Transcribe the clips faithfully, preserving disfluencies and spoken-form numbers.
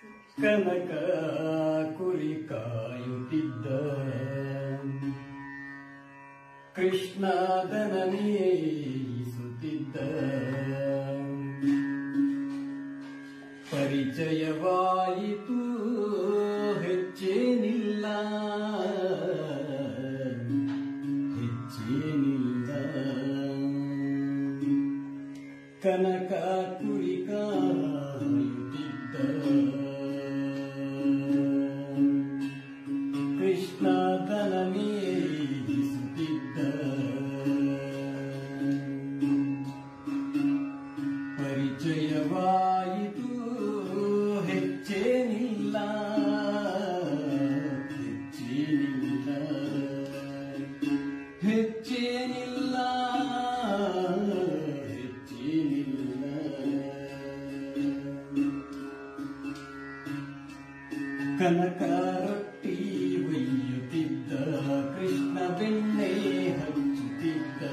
ಕನಕ ಕುರಿ ಕಾಯುತ್ತಿದ್ದ ಕೃಷ್ಣ ದನ ಮೇಯಿಸುತ್ತಿದ್ದ ಪರಿಚಯವಾಯಿತು ಹೆಚ್ಚೇನಿಲ್ಲ ಹೆಚ್ಚೇನಿಲ್ಲ ಕನಕ ಕುರಿ ಕಾಯುತ್ತಿದ್ದ ಕೃಷ್ಣ ದನ ಮೇಯಿಸುತ್ತಿದ್ದ ಪರಿಚಯವಾಯಿತು ಹೆಚ್ಚೇನಿಲ್ಲ ಹೆಚ್ಚೇನಿಲ್ಲ ಹೆಚ್ಚೇನಿಲ್ಲ ಹೆಚ್ಚೇನಿಲ್ಲ ಕನಕ ರೊಟ್ಟಿ ಒಯ್ಯುತ್ತಿದ್ದ ಕೃಷ್ಣ ಬೆಣ್ಣೆ ಹಚ್ಚುತ್ತಿದ್ದ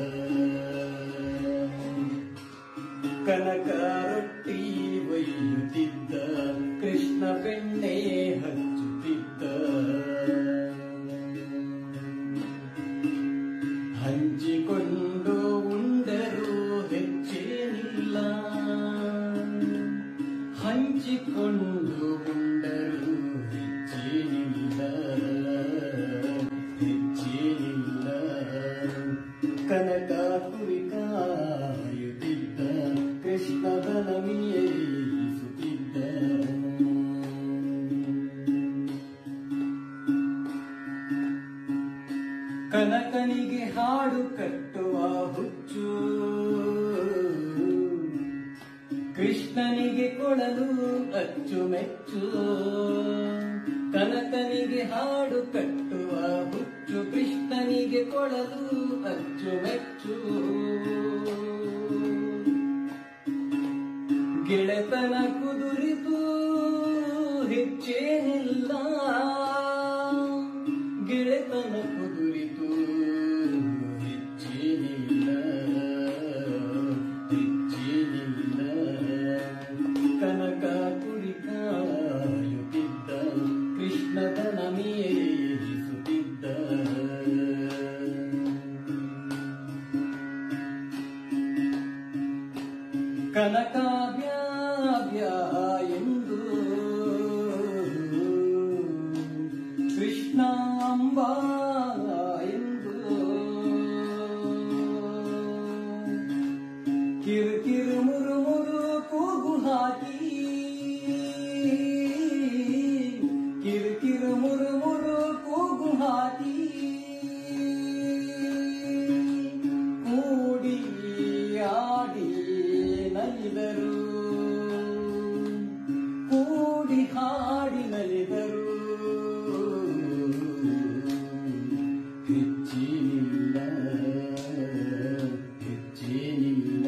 ಕನಕ ರೊಟ್ಟಿ ಒಯ್ಯುತ್ತಿದ್ದ ಕೃಷ್ಣ ಬೆಣ್ಣೆ ಹಚ್ಚುತ್ತಿದ್ದ ಹಂಚಿಕೊಂಡು ಉಂಡರು ಹೆಚ್ಚೇನಿಲ್ಲ ಹಂಚಿಕೊಂಡು ಉಂಡರು ಹೆಚ್ಚೇನಿಲ್ಲ ಹೆಚ್ಚೇನಿಲ್ಲ ಕನಕ ಕುರಿ ಕಾಯುತ್ತಿದ್ದ ಕೃಷ್ಣ ದನ ಮೇಯಿಸುತ್ತಿದ್ದ ಕನಕನಿಗೆ ಹಾಡು ಕಟ್ಟುವ ಹುಚ್ಚು ಕೃಷ್ಣನಿಗೆ ಕೊಡಲು ಅಚ್ಚುಮೆಚ್ಚು ಕನಕನಿಗೆ ಹಾಡು ಕಟ್ಟುವ ಹುಚ್ಚು ಕೃಷ್ಣನಿಗೆ ಕೊಡಲು ಅಚ್ಚುಮೆಚ್ಚು ಗೆಳೆತನ ಕುದುರಿತು ಹೆಚ್ಚೇನಿಲ್ಲ ಗೆಳೆತನ ಕುದುರಿತು ಹೆಚ್ಚೇನಿಲ್ಲ ಹೆಚ್ಚೇನಿಲ್ಲ ಕನಕ ಕುರಿ ಕಾಯುತ್ತಿದ್ದ ಕೃಷ್ಣ ದನ ಮೇಯಿಸುತ್ತಿದ್ದ ಕನಕ ಬ್ಯಾ ಬ್ಯಾ ಎಂದು ಕೃಷ್ಣ ಅಂಬಾ ಎಂದು ಕಿರು ಕಿರು ಮುರು ಮುರು ಕೂಗು ಹಾಕಿ ಕಿರು ಕಿರು ಮುರು ಮುರು ಕೂಗು ಹಾಕಿ ಕೂಡಿ ಆಡಿ ನಲಿದರು ಕೂಡಿ ಹಾಡಿ ನಲಿದರು ಹೆಚ್ಚೇನಿಲ್ಲ ಹೆಚ್ಚೇನಿಲ್ಲ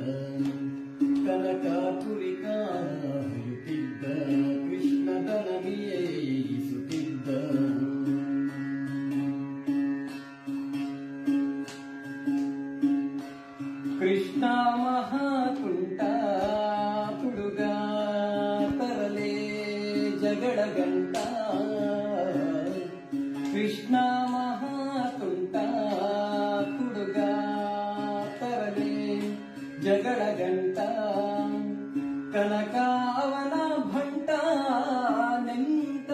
ಕನಕ ಕುರಿ ಕಾಯುತ್ತಿದ್ದ ಕೃಷ್ಣ ದನ ಮೇಯಿಸುತ್ತಿದ್ದ ಕೃಷ್ಣ ಮಹಾಕುಂಟ ಹುಡುಗ ತರಲೆ ಜಗಳ ಗಂಟ ಕೃಷ್ಣ ಮಹಾಕುಂಟ ಹುಡುಗ ತರಲೆ ಜಗಳ ಗಂಟ ಕನಕ ಅವನ ಭಂಟ ನೆಂಟ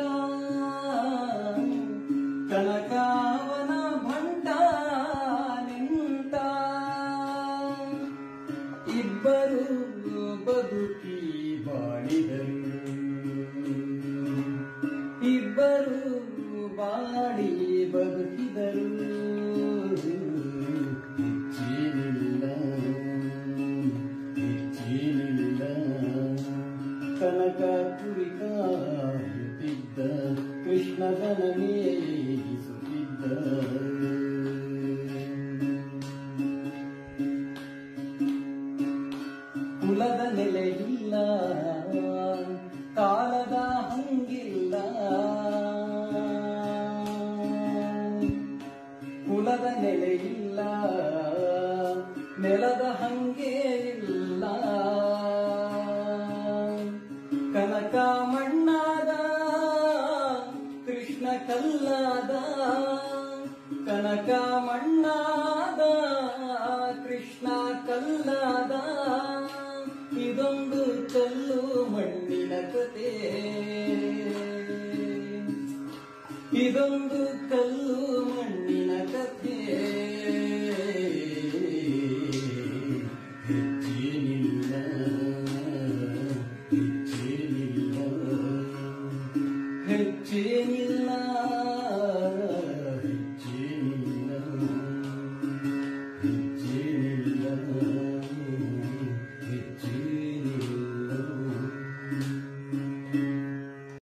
ಕನಕ ಅವನ ಭಂಟ ನೆಂಟ ಇಬ್ಬರು ಬದುಕಿ ಬಾಳಿದರು ಇಬ್ಬರು ಬಾಡಿ ಬದುಕಿದರು ಹೆಚ್ಚೇನಿಲ್ಲ ಹೆಚ್ಚೇನಿಲ್ಲ ಕನಕ ಕುರಿ ಕಾಯುತ್ತಿದ್ದ ಕೃಷ್ಣ ದನ ಮೇಯಿಸುತ್ತಿದ್ದ ಕುಲದ ನೆಲೆಯಿಲ್ಲ ಕಾಲದ ಹಂಗಿಲ್ಲ ಕುಲದ ನೆಲೆಯಿಲ್ಲ ನೆಲದ ಹಂಗೆ ಇಲ್ಲ ಕನಕ ಮಣ ಕಲ್ಲಾದ ಕನಕ ಮಣ್ಣಾದ ಕೃಷ್ಣ ಕಲ್ಲಾದ ಇದೊಂದು ಕಲ್ಲು ಮಣ್ಣಿನ ಕತೆ ಇದೊಂದು ಕಲ್ಲು ಮಣ್ಣು